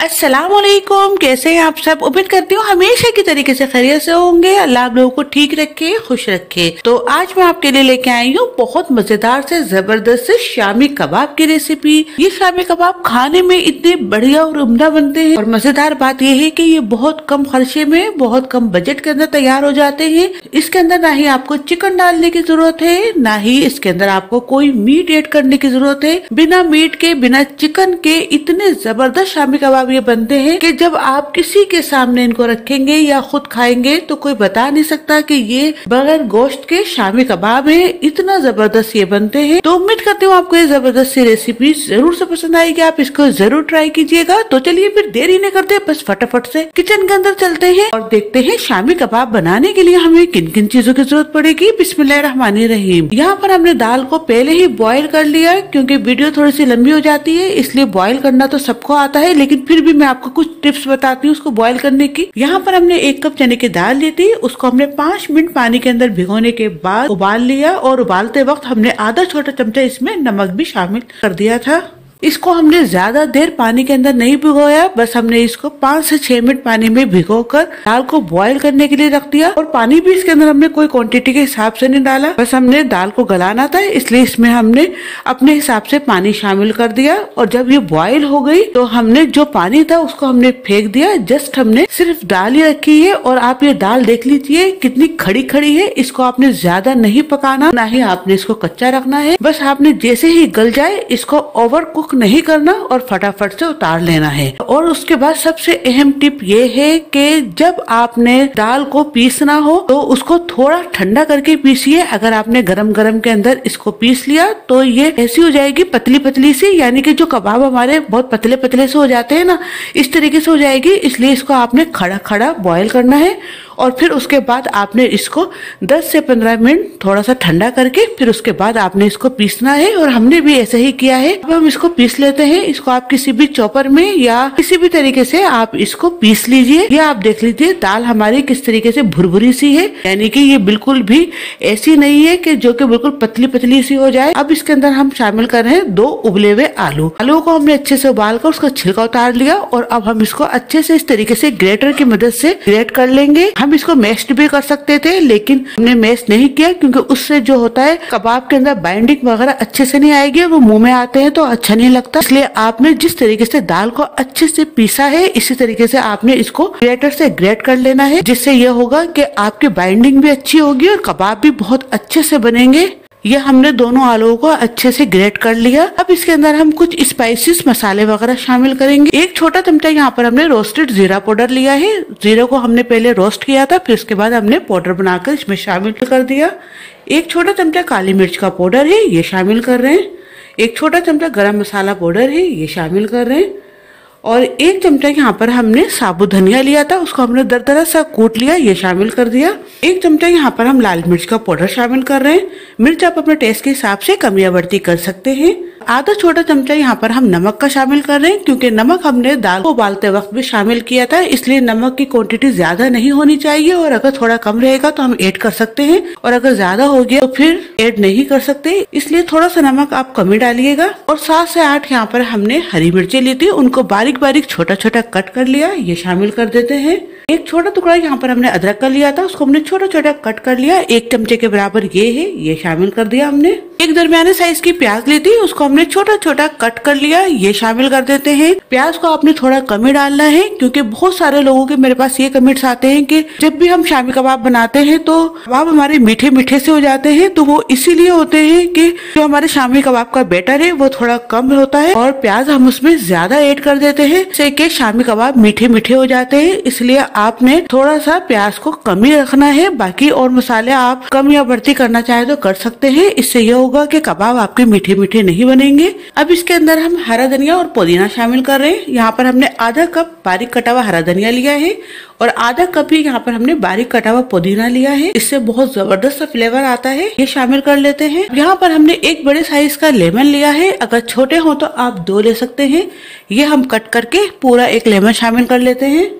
अस्सलाम वालेकुम। कैसे हैं आप सब? उम्मीद करती हूँ हमेशा की तरीके से खैरियत से होंगे। अल्लाह आप लोगों को ठीक रखे, खुश रखे। तो आज मैं आपके लिए लेके आई हूँ बहुत मजेदार से जबरदस्त से शामी कबाब की रेसिपी। ये शामी कबाब खाने में इतने बढ़िया और उम्दा बनते हैं और मजेदार बात यह है कि ये बहुत कम खर्चे में, बहुत कम बजट के अंदर तैयार हो जाते हैं। इसके अंदर ना ही आपको चिकन डालने की जरूरत है, ना ही इसके अंदर आपको कोई मीट ऐड करने की जरूरत है। बिना मीट के, बिना चिकन के इतने जबरदस्त शामी कबाब ये बनते हैं कि जब आप किसी के सामने इनको रखेंगे या खुद खाएंगे तो कोई बता नहीं सकता कि ये बगैर गोश्त के शामी कबाब है। इतना जबरदस्त ये बनते हैं। तो उम्मीद करती हूँ आपको ये जबरदस्त सी रेसिपी जरूर से पसंद आएगी। आप इसको जरूर ट्राई कीजिएगा। तो चलिए फिर देरी नहीं करते, बस फटाफट से किचन के अंदर चलते हैं और देखते हैं शामी कबाब बनाने के लिए हमें किन किन चीजों की जरूरत पड़ेगी। बिस्मिल्लाहिर्रहमानिर्रहीम। यहाँ पर हमने दाल को पहले ही बॉईल कर लिया, क्योंकि वीडियो थोड़ी सी लंबी हो जाती है, इसलिए बॉईल करना तो सबको आता है, लेकिन फिर भी मैं आपको कुछ टिप्स बताती हूँ उसको बॉईल करने की। यहाँ पर हमने 1 कप चने की दाल ली थी, उसको हमने 5 मिनट पानी के अंदर भिगोने के बाद उबाल लिया और उबालते वक्त हमने आधा छोटा चमचा इसमें नमक भी शामिल कर दिया था। इसको हमने ज्यादा देर पानी के अंदर नहीं भिगोया, बस हमने इसको 5 से 6 मिनट पानी में भिगोकर दाल को बॉईल करने के लिए रख दिया। और पानी भी इसके अंदर हमने कोई क्वांटिटी के हिसाब से नहीं डाला, बस हमने दाल को गलाना था, इसलिए इसमें हमने अपने हिसाब से पानी शामिल कर दिया। और जब ये बॉईल हो गई तो हमने जो पानी था उसको हमने फेंक दिया। जस्ट हमने सिर्फ दाल ही रखी है और आप ये दाल देख लीजिए कितनी खड़ी खड़ी है। इसको आपने ज्यादा नहीं पकाना, ना ही आपने इसको कच्चा रखना है। बस आपने जैसे ही गल जाए इसको ओवर कुक नहीं करना और फटाफट से उतार लेना है। और उसके बाद सबसे अहम टिप ये है कि जब आपने दाल को पीसना हो तो उसको थोड़ा ठंडा करके पीसिए। अगर आपने गरम गरम के अंदर इसको पीस लिया तो ये ऐसी हो जाएगी पतली पतली सी, यानी कि जो कबाब हमारे बहुत पतले पतले से हो जाते हैं ना, इस तरीके से हो जाएगी। इसलिए इसको आपने खड़ा खड़ा बॉईल करना है और फिर उसके बाद आपने इसको 10 से 15 मिनट थोड़ा सा ठंडा करके फिर उसके बाद आपने इसको पीसना है। और हमने भी ऐसे ही किया है। अब हम इसको पीस लेते हैं। इसको आप किसी भी चॉपर में या किसी भी तरीके से आप इसको पीस लीजिए। ये आप देख लीजिए दाल हमारी किस तरीके से भुरभुरी सी है, यानी कि ये बिल्कुल भी ऐसी नहीं है कि जो कि बिल्कुल पतली पतली सी हो जाए। अब इसके अंदर हम शामिल कर रहे हैं 2 उबले हुए आलू। आलू को हमने अच्छे से उबाल कर उसका छिलका उतार लिया और अब हम इसको अच्छे से इस तरीके से ग्रेटर की मदद से ग्रेट कर लेंगे। हम इसको मैश भी कर सकते थे, लेकिन हमने मैश नहीं किया, क्योंकि उससे जो होता है कबाब के अंदर बाइंडिंग वगैरह अच्छे से नहीं आएगी, वो मुंह में आते हैं तो अच्छा नहीं लगता। इसलिए आपने जिस तरीके से दाल को अच्छे से पीसा है, इसी तरीके से आपने इसको ग्रेटर से ग्रेट कर लेना है, जिससे यह होगा कि आपकी बाइंडिंग भी अच्छी होगी और कबाब भी बहुत अच्छे से बनेंगे। ये हमने दोनों आलूओं को अच्छे से ग्रेट कर लिया। अब इसके अंदर हम कुछ स्पाइसेस मसाले वगैरह शामिल करेंगे। 1 छोटा चमचा यहाँ पर हमने रोस्टेड जीरा पाउडर लिया है। जीरा को हमने पहले रोस्ट किया था, फिर उसके बाद हमने पाउडर बनाकर इसमें शामिल कर दिया। 1 छोटा चमचा काली मिर्च का पाउडर है, ये शामिल कर रहे हैं। 1 छोटा चमचा गरम मसाला पाउडर है, ये शामिल कर रहे हैं। और 1 चमचा यहाँ पर हमने साबुत धनिया लिया था, उसको हमने दरदरा सा कूट लिया, ये शामिल कर दिया। 1 चमचा यहाँ पर हम लाल मिर्च का पाउडर शामिल कर रहे हैं। मिर्च आप अपने टेस्ट के हिसाब से कम या बढ़ती कर सकते हैं। आधा छोटा चमचा यहाँ पर हम नमक का शामिल कर रहे हैं, क्योंकि नमक हमने दाल को उबालते वक्त भी शामिल किया था, इसलिए नमक की क्वांटिटी ज्यादा नहीं होनी चाहिए। और अगर थोड़ा कम रहेगा तो हम ऐड कर सकते हैं, और अगर ज्यादा हो गया तो फिर ऐड नहीं कर सकते, इसलिए थोड़ा सा नमक आप कम ही डालिएगा। और 7 से 8 यहाँ पर हमने हरी मिर्ची ली थी, उनको बारीक बारीक छोटा छोटा कट कर लिया, ये शामिल कर देते हैं। 1 छोटा टुकड़ा यहाँ पर हमने अदरक का लिया था, उसको हमने छोटा छोटा कट कर लिया, 1 चमचे के बराबर ये है, ये शामिल कर दिया हमने। 1 दरमियाने साइज की प्याज ली थी, उसको हमने छोटा छोटा कट कर लिया, ये शामिल कर देते हैं। प्याज को आपने थोड़ा कम ही डालना है, क्योंकि बहुत सारे लोगों के मेरे पास ये कमेंट्स आते हैं कि जब भी हम शामी कबाब बनाते हैं तो कबाब हमारे मीठे मीठे से हो जाते हैं। तो वो इसीलिए होते हैं कि जो हमारे शामी कबाब का बैटर है वो थोड़ा कम होता है और प्याज हम उसमें ज्यादा ऐड कर देते हैं, जिससे कि शामी कबाब मीठे मीठे हो जाते हैं। इसलिए आपने थोड़ा सा प्याज को कम ही रखना है। बाकी और मसाले आप कम या बढ़ती करना चाहे तो कर सकते हैं, इससे यह होगा कि कबाब आपके मीठे मीठे नहीं बनेंगे। अब इसके अंदर हम हरा धनिया और पुदीना शामिल कर रहे हैं। यहाँ पर हमने आधा कप बारीक कटा हुआ हरा धनिया लिया है और आधा कप ही यहाँ पर हमने बारीक कटा हुआ पुदीना लिया है, इससे बहुत जबरदस्त फ्लेवर आता है, ये शामिल कर लेते हैं। यहाँ पर हमने 1 बड़े साइज का लेमन लिया है, अगर छोटे हो तो आप 2 ले सकते हैं। ये हम कट करके पूरा 1 लेमन शामिल कर लेते हैं।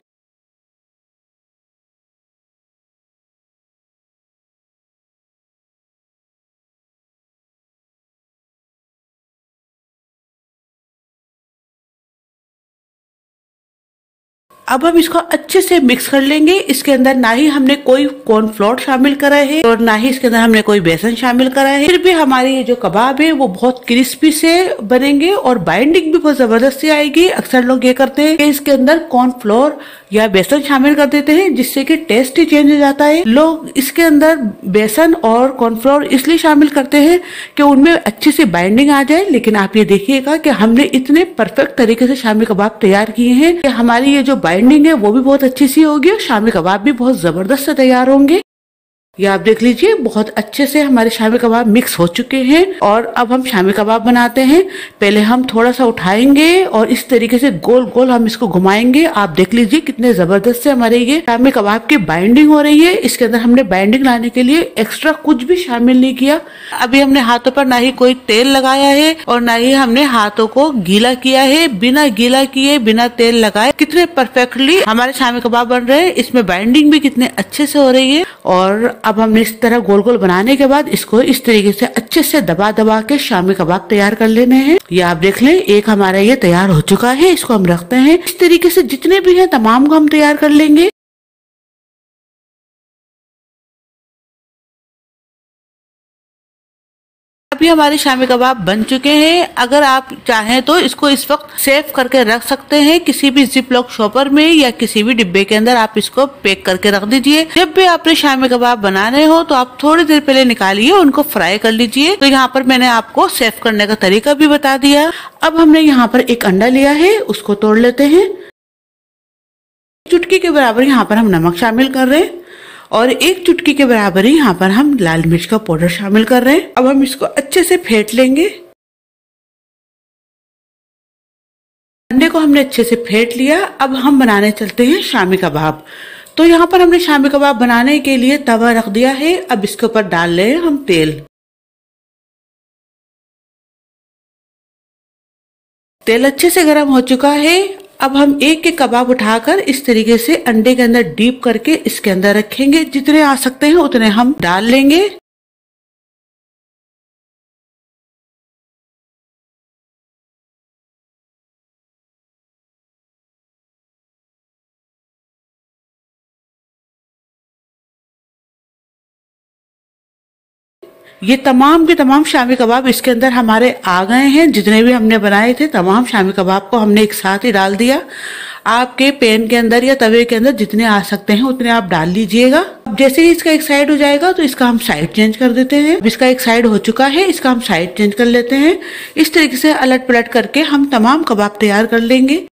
अब हम इसको अच्छे से मिक्स कर लेंगे। इसके अंदर ना ही हमने कोई कॉर्नफ्लोर शामिल करा है और ना ही इसके अंदर हमने कोई बेसन शामिल करा है, फिर भी हमारे ये जो कबाब है वो बहुत क्रिस्पी से बनेंगे और बाइंडिंग भी बहुत जबरदस्त से आएगी। अक्सर लोग ये करते हैं कि इसके अंदर कॉर्नफ्लोर या बेसन शामिल कर देते हैं जिससे कि टेस्ट ही चेंज हो जाता है। लोग इसके अंदर बेसन और कॉर्नफ्लोर इसलिए शामिल करते हैं कि उनमें अच्छी सी बाइंडिंग आ जाए, लेकिन आप ये देखिएगा कि हमने इतने परफेक्ट तरीके से शामी कबाब तैयार किए हैं कि हमारी ये जो बाइंडिंग है वो भी बहुत अच्छी सी होगी और शामी कबाब भी बहुत जबरदस्त से तैयार होंगे। ये आप देख लीजिए बहुत अच्छे से हमारे शामी कबाब मिक्स हो चुके हैं और अब हम शामी कबाब बनाते हैं। पहले हम थोड़ा सा उठाएंगे और इस तरीके से गोल गोल हम इसको घुमाएंगे। आप देख लीजिए कितने जबरदस्त से हमारे ये शामी कबाब की बाइंडिंग हो रही है। इसके अंदर हमने बाइंडिंग लाने के लिए एक्स्ट्रा कुछ भी शामिल नहीं किया। अभी हमने हाथों पर ना ही कोई तेल लगाया है और ना ही हमने हाथों को गीला किया है। बिना गीला किए बिना तेल लगाए कितने परफेक्टली हमारे शामी कबाब बन रहे हैं। इसमें बाइंडिंग भी कितने अच्छे से हो रही है। और अब हमने इस तरह गोल गोल बनाने के बाद इसको इस तरीके से अच्छे से दबा दबा के शामी कबाब तैयार कर लेने हैं। ये आप देख लें एक हमारा ये तैयार हो चुका है। इसको हम रखते हैं। इस तरीके से जितने भी हैं तमाम को हम तैयार कर लेंगे। अभी हमारे शामी कबाब बन चुके हैं। अगर आप चाहें तो इसको इस वक्त सेव करके रख सकते हैं किसी भी जिप लॉक शॉपर में या किसी भी डिब्बे के अंदर आप इसको पैक करके रख दीजिए। जब भी आपने शामी कबाब बनाने हो तो आप थोड़ी देर पहले निकालिए, उनको फ्राई कर लीजिए। तो यहाँ पर मैंने आपको सेव करने का तरीका भी बता दिया। अब हमने यहाँ पर एक अंडा लिया है, उसको तोड़ लेते हैं। चुटकी के बराबर यहाँ पर हम नमक शामिल कर रहे हैं और एक चुटकी के बराबर ही यहाँ पर हम लाल मिर्च का पाउडर शामिल कर रहे हैं। अब हम इसको अच्छे से फेंट लेंगे। अंडे को हमने अच्छे से फेंट लिया। अब हम बनाने चलते हैं शामी कबाब। तो यहाँ पर हमने शामी कबाब बनाने के लिए तवा रख दिया है। अब इसके ऊपर डाल रहे हैं हम तेल। तेल अच्छे से गर्म हो चुका है। अब हम एक एक कबाब उठाकर इस तरीके से अंडे के अंदर डीप करके इसके अंदर रखेंगे। जितने आ सकते हैं उतने हम डाल लेंगे। ये तमाम के तमाम शामी कबाब इसके अंदर हमारे आ गए हैं। जितने भी हमने बनाए थे तमाम शामी कबाब को हमने एक साथ ही डाल दिया। आपके पैन के अंदर या तवे के अंदर जितने आ सकते हैं उतने आप डाल लीजिएगा। अब जैसे ही इसका एक साइड हो जाएगा तो इसका हम साइड चेंज कर देते हैं। अब इसका एक साइड हो चुका है, इसका हम साइड चेंज कर लेते हैं। इस तरीके से अलट पलट करके हम तमाम कबाब तैयार कर लेंगे।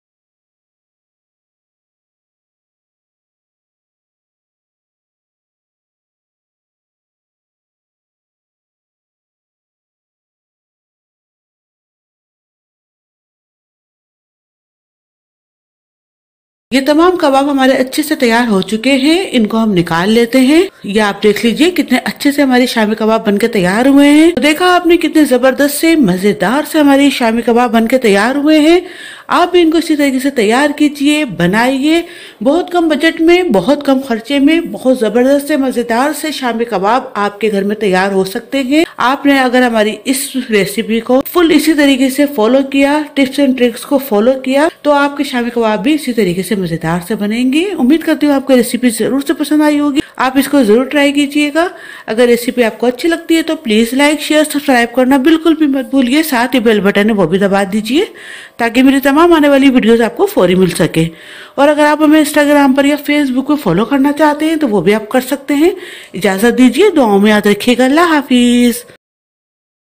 ये तमाम कबाब हमारे अच्छे से तैयार हो चुके हैं। इनको हम निकाल लेते हैं। ये आप देख लीजिए कितने अच्छे से हमारे शामी कबाब बनके तैयार हुए हैं। तो देखा आपने कितने जबरदस्त से मजेदार से हमारे शामी कबाब बनके तैयार हुए हैं। आप भी इनको इसी तरीके से तैयार कीजिए, बनाइए। बहुत कम बजट में, बहुत कम खर्चे में बहुत जबरदस्त से मजेदार से शामी कबाब आपके घर में तैयार हो सकते हैं। आपने अगर हमारी इस रेसिपी को फुल इसी तरीके से फॉलो किया, टिप्स एंड ट्रिक्स को फॉलो किया, तो आपके शामी कबाब भी इसी तरीके से मजेदार से बनेंगे। उम्मीद करती हूँ आपको रेसिपी जरूर से पसंद आई होगी। आप इसको जरूर ट्राई कीजिएगा। अगर रेसिपी आपको अच्छी लगती है तो प्लीज लाइक, शेयर, सब्सक्राइब करना बिल्कुल भी मत भूलिए। साथ ही बेल बटन है वो भी दबा दीजिए ताकि मेरी तमाम आने वाली वीडियोस आपको फौरी मिल सके। और अगर आप हमें इंस्टाग्राम पर या फेसबुक पर फॉलो करना चाहते हैं तो वो भी आप कर सकते हैं। इजाजत दीजिए, दुआओं में याद रखिएगा। अल्लाह हाफिज।